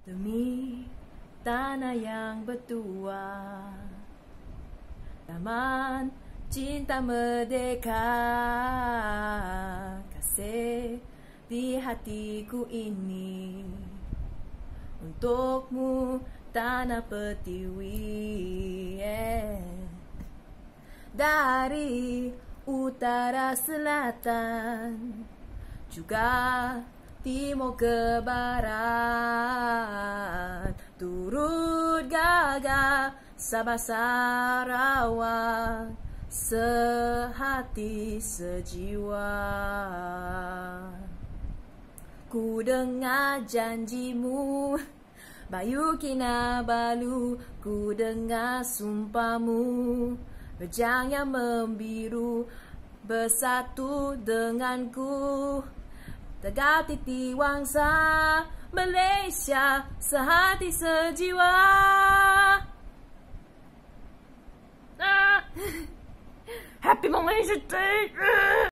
Demi tanah yang bertuah, taman cinta merdeka, kasih di hatiku ini untukmu tanah pertiwi. Dari utara selatan juga timur ke barat, turut gagah Sabah Sarawak, sehati sejiwa. Ku dengar janjimu, Bayu Kinabalu, ku dengar sumpahmu, rejang yang membiru, bersatu denganku, tegak titi wangsa, Malaysia sehati sejiwa. Happy Malaysia Day!